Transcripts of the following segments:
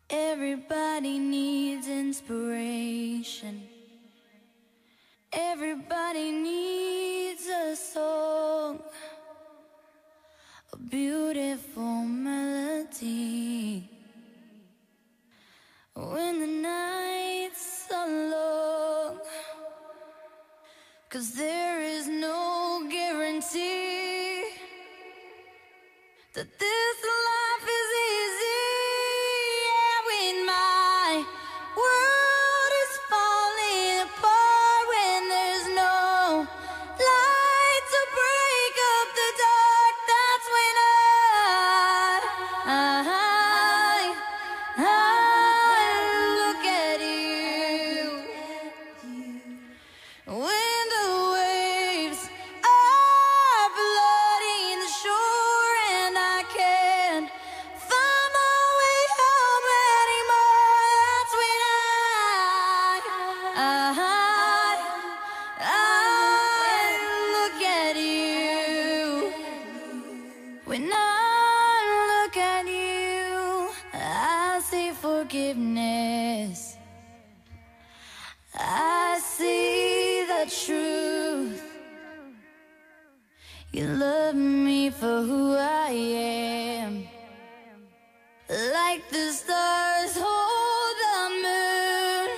Everybody needs inspiration. Everybody needs a song, a beautiful melody. When the nights are long, 'cause there is no guarantee that this life is easy. Yeah, when my world is falling apart, when there's no light to break up the dark, that's when I look at you. When the waves are flooding the shore and I can't find my way home anymore, that's when I look at you. When I look at you, I see forgiveness. I see the truth. You love me for who I am, like the stars hold the moon,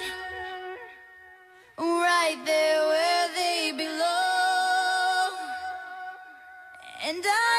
right there where they belong. And I